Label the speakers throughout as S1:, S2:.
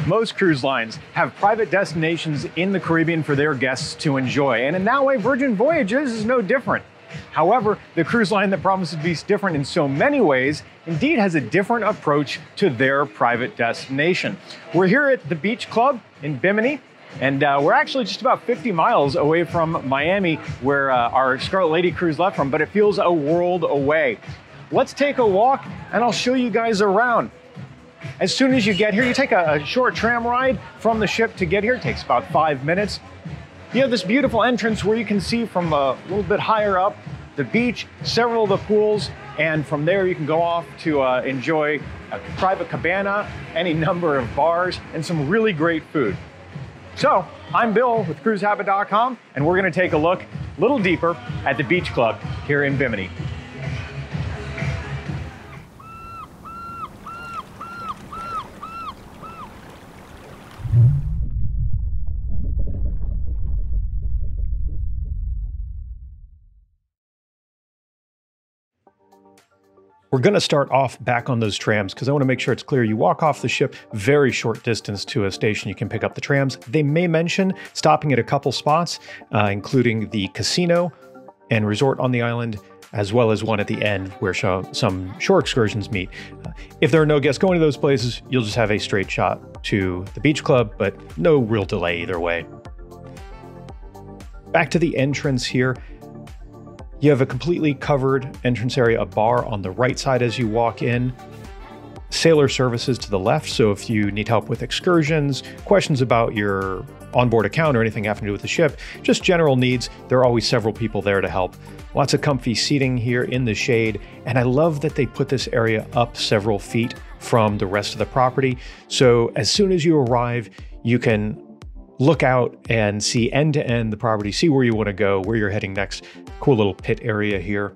S1: Most cruise lines have private destinations in the Caribbean for their guests to enjoy, and in that way, Virgin Voyages is no different. However, the cruise line that promises to be different in so many ways indeed has a different approach to their private destination. We're here at the Beach Club in Bimini, and we're actually just about 50 miles away from Miami, where our Scarlet Lady cruise left from, but it feels a world away. Let's take a walk and I'll show you guys around. As soon as you get here, you take a short tram ride from the ship to get here. It takes about 5 minutes. You have this beautiful entrance where you can see from a little bit higher up the beach, several of the pools, and from there you can go off to enjoy a private cabana, any number of bars, and some really great food. So, I'm Bill with CruiseHabit.com, and we're going to take a look a little deeper at the Beach Club here in Bimini. We're going to start off back on those trams because I want to make sure it's clear. You walk off the ship, very short distance to a station you can pick up the trams. They may mention stopping at a couple spots, including the casino and resort on the island, as well as one at the end where some shore excursions meet. If there are no guests going to those places, you'll just have a straight shot to the beach club, but no real delay either way. Back to the entrance here. You have a completely covered entrance area, a bar on the right side as you walk in. Sailor services to the left, so if you need help with excursions, questions about your onboard account or anything having to do with the ship, just general needs, there are always several people there to help. Lots of comfy seating here in the shade, and I love that they put this area up several feet from the rest of the property. So as soon as you arrive, you can look out and see end to end the property, see where you want to go, where you're heading next. Cool little pit area here.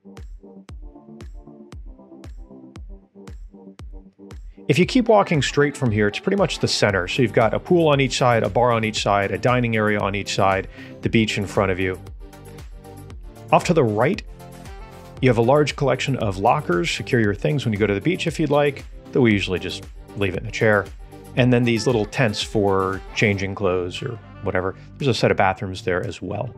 S1: If you keep walking straight from here, it's pretty much the center. So you've got a pool on each side, a bar on each side, a dining area on each side, the beach in front of you. Off to the right, you have a large collection of lockers. Secure your things when you go to the beach if you'd like, though we usually just leave it in a chair. And then these little tents for changing clothes or whatever. There's a set of bathrooms there as well.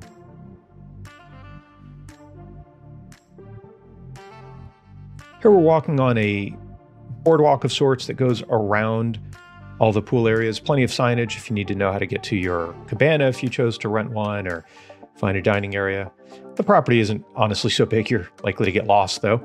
S1: Here we're walking on a boardwalk of sorts that goes around all the pool areas. Plenty of signage if you need to know how to get to your cabana if you chose to rent one or find a dining area. The property isn't honestly so big you're likely to get lost though.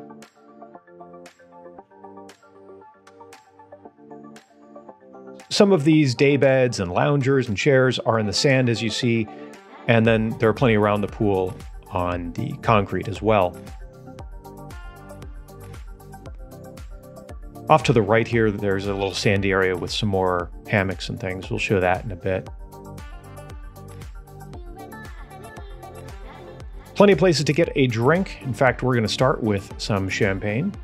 S1: Some of these day beds and loungers and chairs are in the sand, as you see, and then there are plenty around the pool on the concrete as well. Off to the right here, there's a little sandy area with some more hammocks and things. We'll show that in a bit. Plenty of places to get a drink. In fact, we're going to start with some champagne.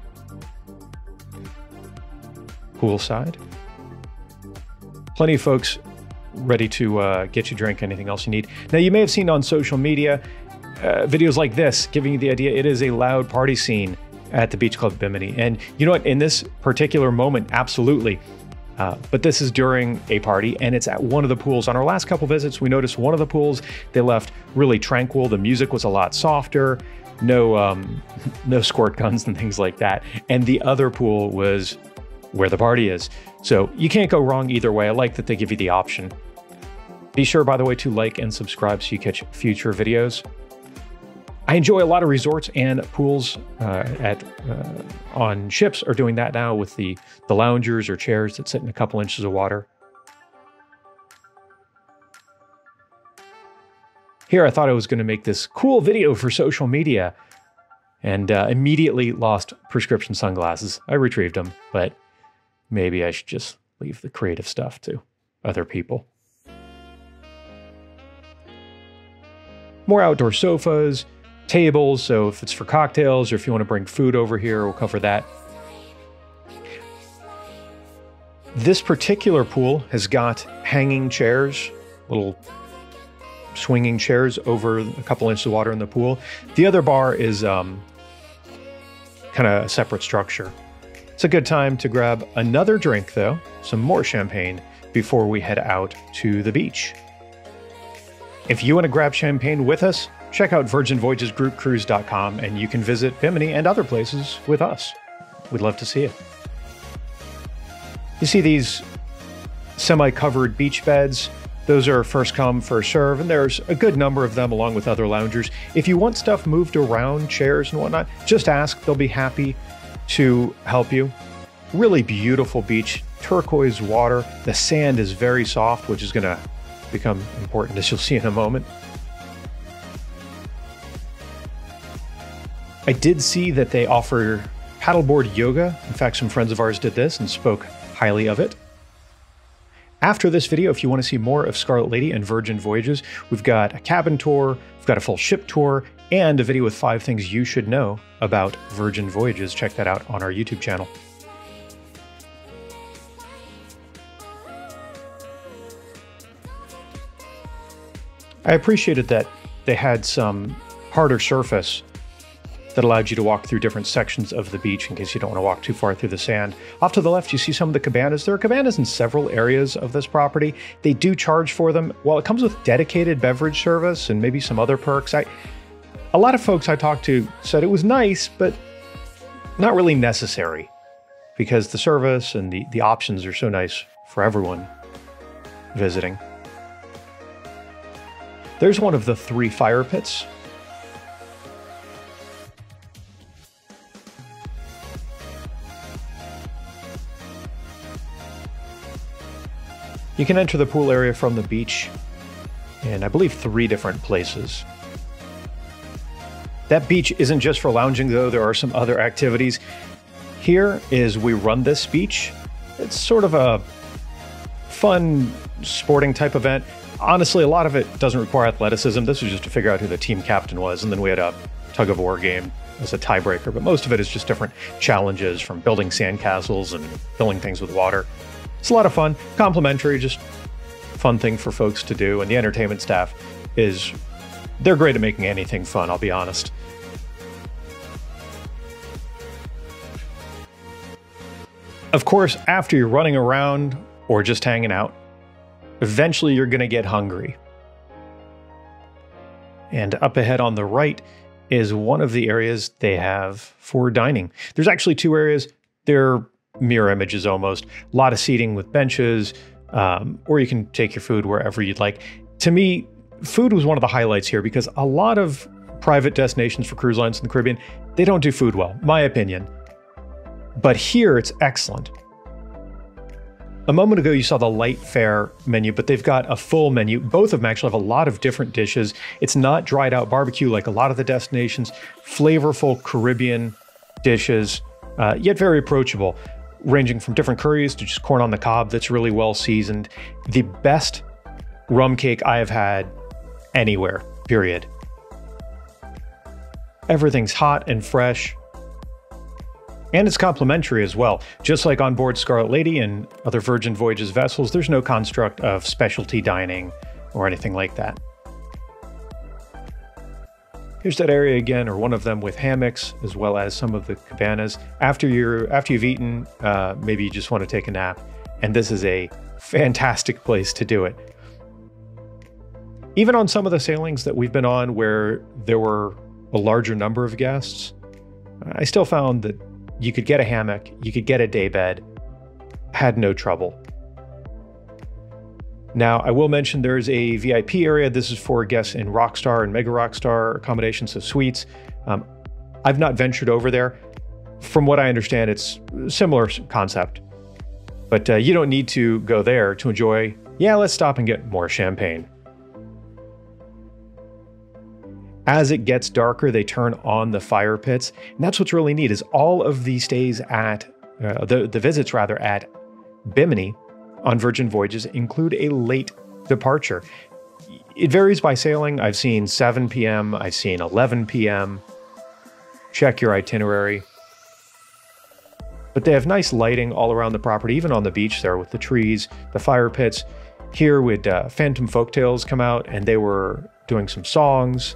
S1: Poolside. Plenty of folks ready to get you a drink, anything else you need. Now, you may have seen on social media videos like this, giving you the idea it is a loud party scene at the Beach Club Bimini. And you know what, in this particular moment, absolutely. But this is during a party, and it's at one of the pools. On our last couple visits, we noticed one of the pools, they left really tranquil. The music was a lot softer, no squirt guns and things like that. And the other pool was where the party is. So you can't go wrong either way. I like that they give you the option. Be sure, by the way, to like and subscribe so you catch future videos. I enjoy a lot of resorts and pools on ships are doing that now with the loungers or chairs that sit in a couple inches of water. Here, I thought I was going to make this cool video for social media and immediately lost prescription sunglasses. I retrieved them, but maybe I should just leave the creative stuff to other people. More outdoor sofas, tables, so if it's for cocktails or if you want to bring food over here, we'll cover that. This particular pool has got hanging chairs, little swinging chairs over a couple inches of water in the pool. The other bar is kind of a separate structure. It's a good time to grab another drink, though, some more champagne, before we head out to the beach. If you want to grab champagne with us, check out virginvoyagesgroupcruise.com and you can visit Bimini and other places with us. We'd love to see you. You see these semi-covered beach beds? Those are first come, first serve, and there's a good number of them along with other loungers. If you want stuff moved around, chairs and whatnot, just ask. They'll be happy to help you. Really beautiful beach, turquoise water. The sand is very soft, which is going to become important as you'll see in a moment. I did see that they offer paddleboard yoga. In fact, some friends of ours did this and spoke highly of it. After this video, if you want to see more of Scarlet Lady and Virgin Voyages, we've got a cabin tour, we've got a full ship tour, and a video with 5 things you should know about Virgin Voyages. Check that out on our YouTube channel. I appreciated that they had some harder surface that allowed you to walk through different sections of the beach in case you don't want to walk too far through the sand. Off to the left, you see some of the cabanas. There are cabanas in several areas of this property. They do charge for them. While it comes with dedicated beverage service and maybe some other perks, a lot of folks I talked to said it was nice, but not really necessary because the service and the options are so nice for everyone visiting. There's one of the 3 fire pits. You can enter the pool area from the beach in, I believe, 3 different places. That beach isn't just for lounging, though. There are some other activities. Here is We Run This Beach. It's sort of a fun sporting type event. Honestly, a lot of it doesn't require athleticism. This was just to figure out who the team captain was, and then we had a tug-of-war game as a tiebreaker, but most of it is just different challenges, from building sandcastles and filling things with water. It's a lot of fun, complimentary, just fun thing for folks to do. And the entertainment staff they're great at making anything fun, I'll be honest. Of course, after you're running around or just hanging out, eventually you're going to get hungry. And up ahead on the right is one of the areas they have for dining. There's actually 2 areas. They're mirror images almost. A lot of seating with benches, or you can take your food wherever you'd like. To me, food was one of the highlights here because a lot of private destinations for cruise lines in the Caribbean, they don't do food well, my opinion. But here it's excellent. A moment ago, you saw the light fare menu, but they've got a full menu. Both of them actually have a lot of different dishes. It's not dried out barbecue like a lot of the destinations. Flavorful Caribbean dishes, yet very approachable, ranging from different curries to just corn on the cob that's really well seasoned. The best rum cake I have had anywhere, period. Everything's hot and fresh. And it's complimentary as well. Just like on board Scarlet Lady and other Virgin Voyages vessels, there's no construct of specialty dining or anything like that. Here's that area again, or one of them, with hammocks, as well as some of the cabanas. After you've eaten, maybe you just want to take a nap, and this is a fantastic place to do it. Even on some of the sailings that we've been on where there were a larger number of guests, I still found that you could get a hammock, you could get a daybed, had no trouble. Now, I will mention there's a VIP area. This is for guests in Rockstar and Mega Rockstar accommodations, so suites. I've not ventured over there. From what I understand, it's a similar concept. But you don't need to go there to enjoy, let's stop and get more champagne. As it gets darker, they turn on the fire pits. And that's what's really neat, is all of the stays at, the visits rather, at Bimini on Virgin Voyages include a late departure. It varies by sailing. I've seen 7 p.m., I've seen 11 p.m. Check your itinerary. But they have nice lighting all around the property, even on the beach there with the trees, the fire pits. Here we had Phantom Folktales come out, and they were doing some songs.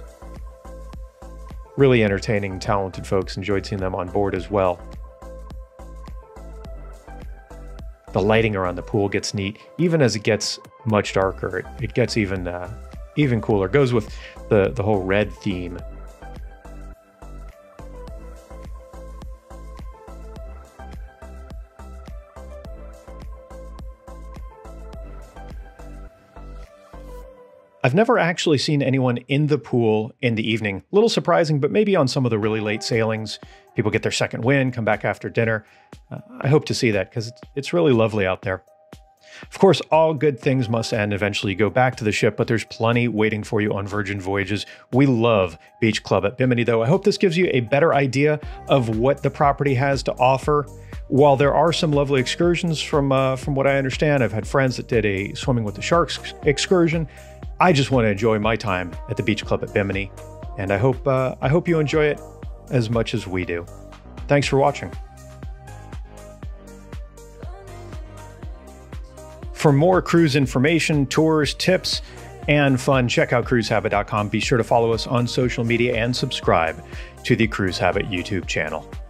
S1: Really entertaining, talented folks. Enjoyed seeing them on board as well. The lighting around the pool gets neat. Even as it gets much darker, it gets even cooler. It goes with the whole red theme. I've never actually seen anyone in the pool in the evening. A little surprising, but maybe on some of the really late sailings, people get their second wind, come back after dinner. I hope to see that because it's really lovely out there. Of course, all good things must end. Eventually you go back to the ship, but there's plenty waiting for you on Virgin Voyages. We love Beach Club at Bimini, though. I hope this gives you a better idea of what the property has to offer. While there are some lovely excursions from what I understand, I've had friends that did a swimming with the sharks excursion. I just want to enjoy my time at the Beach Club at Bimini, and I hope you enjoy it as much as we do. Thanks for watching. For more cruise information, tours, tips, and fun, check out cruisehabit.com. Be sure to follow us on social media and subscribe to the Cruise Habit YouTube channel.